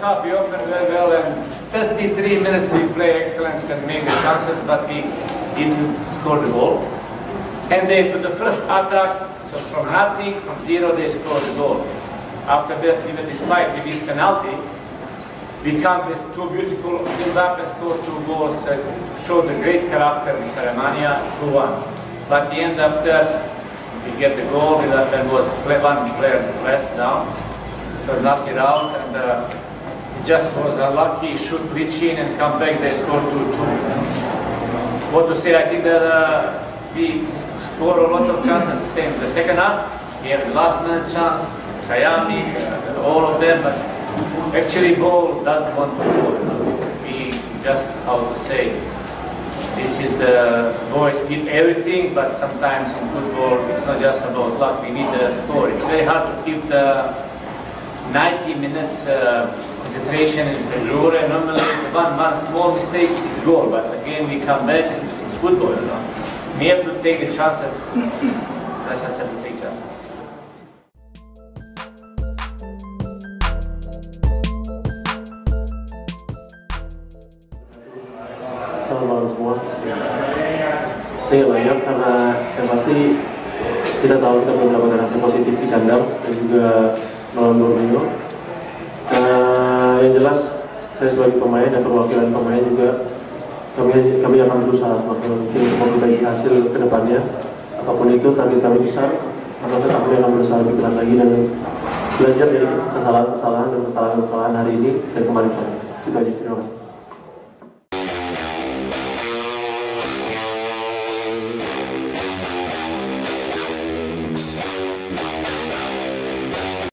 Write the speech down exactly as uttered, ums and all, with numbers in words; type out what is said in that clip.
half we opened very well, and thirty-three minutes we play excellent and make the chances, but we didn't score the goal. And they, for the first attack, so from nothing, from zero, they scored the goal. After that, even despite this penalty, we come with two beautiful build-up and scored two goals, uh, showed the great character with Aremania, two one. But the end of that, we get the goal, and there was one player less down, so last it out, and uh, it just was unlucky, shoot reach in and come back, they scored two two. What to say, I think that uh, we scored a lot of chances, same the second half, we have the last minute chance, Kayami, uh, all of them, but actually ball doesn't want to go, you know? We just, how to say, this is the boys give everything, but sometimes in football it's not just about luck, we need the score. It's very hard to keep the ninety minutes uh, concentration and pressure. Normally one, one small mistake is goal, but again we come back and it's football, you know. We have to take the chances. I just have to take chances. Selamat malam semua. Saya banyak karena yang pasti kita tahu kita mendapatkan hasil positif di kandang dan juga melawan Borneo. Uh, yang jelas saya sebagai pemain dan perwakilan pemain juga kami kami akan berusaha semaksimal mungkin untuk memperbaiki hasil ke depannya. Apapun itu target kami besar, maka tetap kami akan berusaha lebih keras lagi dan belajar dari kesalahan-kesalahan dan kesalahan-kesalahan hari ini dan kemarin-kemarin. Itu aja, terima kasih.